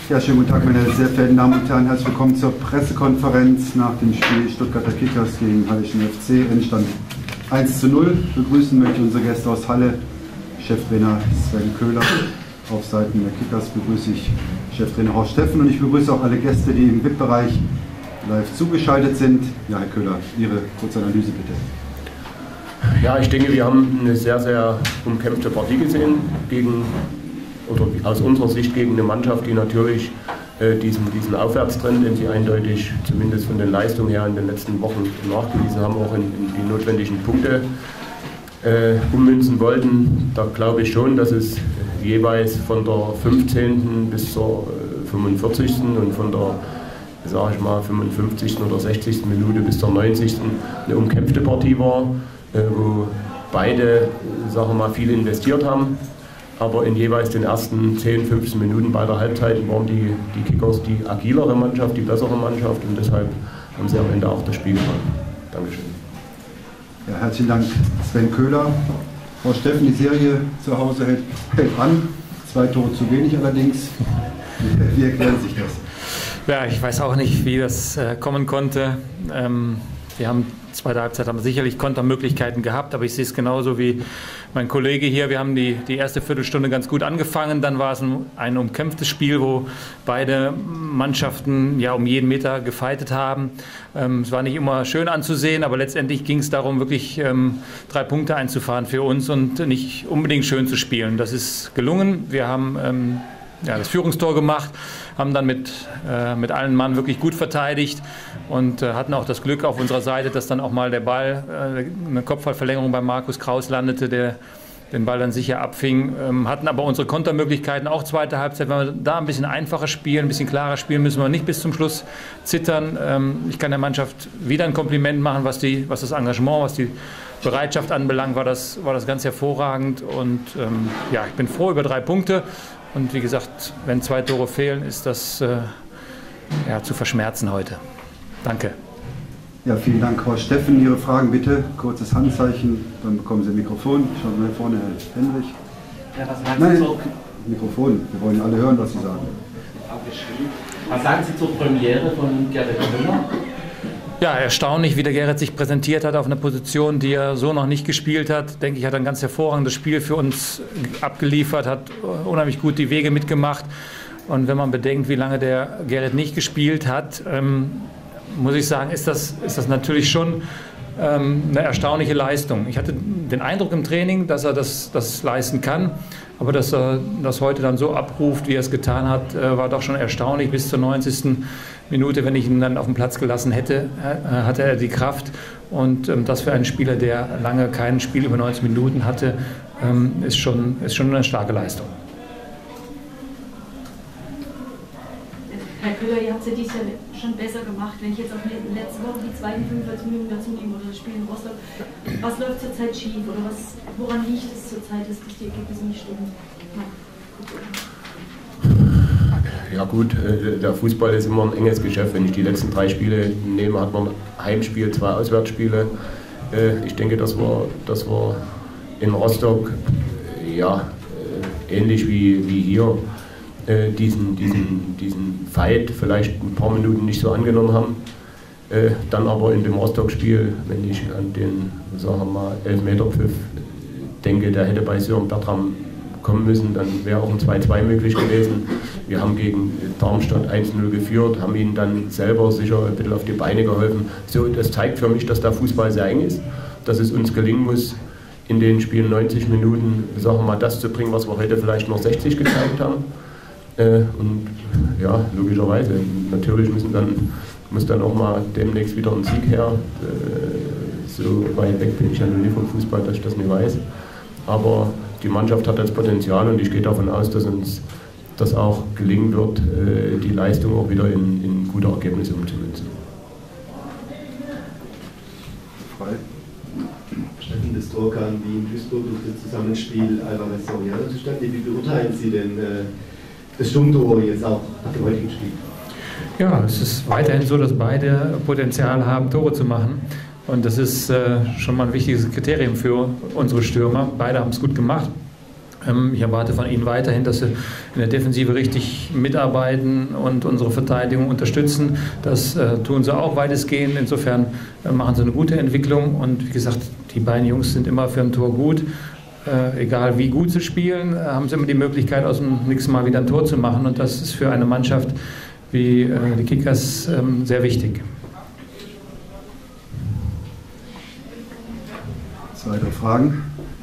Ja, schönen guten Tag, meine sehr verehrten Damen und Herren. Herzlich willkommen zur Pressekonferenz nach dem Spiel Stuttgarter Kickers gegen Hallischen FC. Endstand 1:0. Begrüßen möchte ich unsere Gäste aus Halle, Cheftrainer Sven Köhler. Auf Seiten der Kickers begrüße ich Cheftrainer Horst Steffen und ich begrüße auch alle Gäste, die im VIP-Bereich live zugeschaltet sind. Ja, Herr Köhler, Ihre kurze Analyse bitte. Ja, ich denke, wir haben eine sehr, sehr umkämpfte Partie gesehen aus unserer Sicht gegen eine Mannschaft, die natürlich diesen Aufwärtstrend, den sie eindeutig, zumindest von den Leistungen her in den letzten Wochen nachgewiesen haben, auch in die notwendigen Punkte ummünzen wollten. Da glaube ich schon, dass es jeweils von der 15. bis zur 45. und von der, sage ich mal, 55. oder 60. Minute bis zur 90. eine umkämpfte Partie war, wo beide, sagen wir mal, viel investiert haben. Aber in jeweils den ersten 10, 15 Minuten bei der Halbzeit waren die Kickers die agilere Mannschaft, die bessere Mannschaft und deshalb haben sie am Ende auch das Spiel gewonnen. Dankeschön. Ja, herzlichen Dank, Sven Köhler. Frau Steffen, die Serie zu Hause hält an. 2 Tore zu wenig allerdings. Wie erklären sich das? Ja, ich weiß auch nicht, wie das kommen konnte. Wir haben zweite Halbzeit haben sicherlich Kontermöglichkeiten gehabt, aber ich sehe es genauso wie mein Kollege hier. Wir haben die erste Viertelstunde ganz gut angefangen, dann war es ein umkämpftes Spiel, wo beide Mannschaften ja um jeden Meter gefeitet haben. Es war nicht immer schön anzusehen, aber letztendlich ging es darum, wirklich 3 Punkte einzufahren für uns und nicht unbedingt schön zu spielen. Das ist gelungen. Wir haben das Führungstor gemacht, haben dann mit allen Mann wirklich gut verteidigt und hatten auch das Glück auf unserer Seite, dass dann auch mal der Ball, eine Kopfballverlängerung bei Markus Kraus landete, der den Ball dann sicher abfing, hatten aber unsere Kontermöglichkeiten auch zweite Halbzeit. Wenn wir da ein bisschen einfacher spielen, ein bisschen klarer spielen, müssen wir nicht bis zum Schluss zittern. Ich kann der Mannschaft wieder ein Kompliment machen, was das Engagement, was die Bereitschaft anbelangt, war das ganz hervorragend und ich bin froh über 3 Punkte. Und wie gesagt, wenn 2 Tore fehlen, ist das zu verschmerzen heute. Danke. Ja, vielen Dank, Horst Steffen. Ihre Fragen bitte. Kurzes Handzeichen, dann bekommen Sie ein Mikrofon. Schauen Sie mal vorne, Herr Henrich. Ja, was sagen Sie zur Mikrofon. Wir wollen alle hören, was Sie sagen. Was sagen Sie zur Premiere von Gerrit Müller? Ja, erstaunlich, wie der Gerrit sich präsentiert hat auf einer Position, die er so noch nicht gespielt hat. Denke ich, hat ein ganz hervorragendes Spiel für uns abgeliefert, hat unheimlich gut die Wege mitgemacht. Und wenn man bedenkt, wie lange der Gerrit nicht gespielt hat, muss ich sagen, ist das natürlich schon eine erstaunliche Leistung. Ich hatte den Eindruck im Training, dass er das leisten kann. Aber dass er das heute dann so abruft, wie er es getan hat, war doch schon erstaunlich. Bis zur 90. Minute, wenn ich ihn dann auf den Platz gelassen hätte, hatte er die Kraft. Und das für einen Spieler, der lange kein Spiel über 90 Minuten hatte, ist schon eine starke Leistung. Herr Köhler, ihr habt es ja dieses Jahr schon besser gemacht. Wenn ich jetzt auf letzte Woche die zweiten 45 Minuten dazu nehme oder das Spiel in Rostock, was läuft zurzeit schief oder woran liegt es zurzeit, dass die Ergebnisse nicht stimmen? Ja gut, der Fußball ist immer ein enges Geschäft. Wenn ich die letzten 3 Spiele nehme, hat man ein Heimspiel, 2 Auswärtsspiele. Ich denke, das war in Rostock ähnlich wie hier. Diesen Fight vielleicht ein paar Minuten nicht so angenommen haben. Dann aber in dem Rostock-Spiel, wenn ich an den, sagen wir mal, Elfmeterpfiff denke, der hätte bei Sören Bertram kommen müssen, dann wäre auch ein 2:2 möglich gewesen. Wir haben gegen Darmstadt 1:0 geführt, haben ihnen dann selber sicher ein bisschen auf die Beine geholfen. So, das zeigt für mich, dass der Fußball sehr eng ist, dass es uns gelingen muss, in den Spielen 90 Minuten, sagen wir mal, das zu bringen, was wir heute vielleicht nur 60 gezeigt haben. Und ja, logischerweise, natürlich muss dann auch mal demnächst wieder ein Sieg her. So weit weg bin ich ja noch nie vom Fußball, dass ich das nicht weiß. Aber die Mannschaft hat das Potenzial und ich gehe davon aus, dass uns das auch gelingen wird, die Leistung auch wieder in gute Ergebnisse umzumünzen. Frei. Steffen, das Tor kam wie in Duisburg durch das Zusammenspiel Alvarez Soriano zustande. Wie beurteilen Sie denn das Sturmtor jetzt auch nach dem heutigen Spiel? Ja, es ist weiterhin so, dass beide Potenzial haben, Tore zu machen. Und das ist schon mal ein wichtiges Kriterium für unsere Stürmer. Beide haben es gut gemacht. Ich erwarte von Ihnen weiterhin, dass Sie in der Defensive richtig mitarbeiten und unsere Verteidigung unterstützen. Das tun Sie auch weitestgehend. Insofern machen Sie eine gute Entwicklung. Und wie gesagt, die beiden Jungs sind immer für ein Tor gut. Egal wie gut sie spielen, haben sie immer die Möglichkeit, aus dem nächsten Mal wieder ein Tor zu machen. Und das ist für eine Mannschaft wie die Kickers sehr wichtig. Weitere Fragen?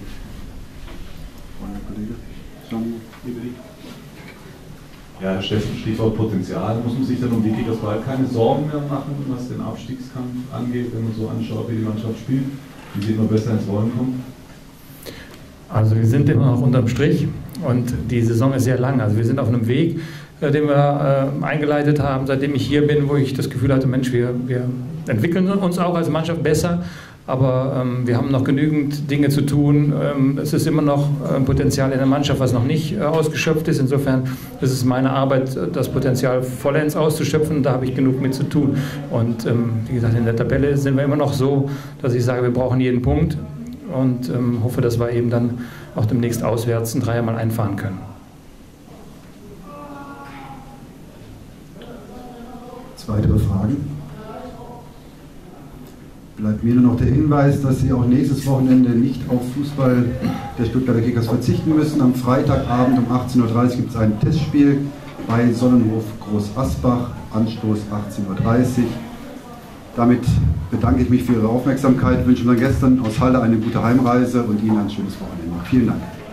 Ja, Herr Steffen, Stichwort Potenzial. Muss man sich dann um die Kickers bald keine Sorgen mehr machen, was den Abstiegskampf angeht, wenn man so anschaut, wie die Mannschaft spielt, wie sie immer besser ins Rollen kommt? Also wir sind immer noch unterm Strich und die Saison ist sehr lang. Also wir sind auf einem Weg, den wir eingeleitet haben, seitdem ich hier bin, wo ich das Gefühl hatte, Mensch, wir entwickeln uns auch als Mannschaft besser. Aber wir haben noch genügend Dinge zu tun. Es ist immer noch Potenzial in der Mannschaft, was noch nicht ausgeschöpft ist. Insofern ist es meine Arbeit, das Potenzial vollends auszuschöpfen. Da habe ich genug mit zu tun. Und wie gesagt, in der Tabelle sind wir immer noch so, dass ich sage, wir brauchen jeden Punkt. Und hoffe, dass wir eben dann auch demnächst auswärts ein Dreier mal einfahren können. Weitere Fragen? Bleibt mir nur noch der Hinweis, dass Sie auch nächstes Wochenende nicht auf Fußball der Stuttgarter Kickers verzichten müssen. Am Freitagabend um 18:30 Uhr gibt es ein Testspiel bei Sonnenhof Groß Asbach, Anstoß 18:30 Uhr. Damit bedanke ich mich für Ihre Aufmerksamkeit, wünsche unseren Gästen aus Halle eine gute Heimreise und Ihnen ein schönes Wochenende. Vielen Dank.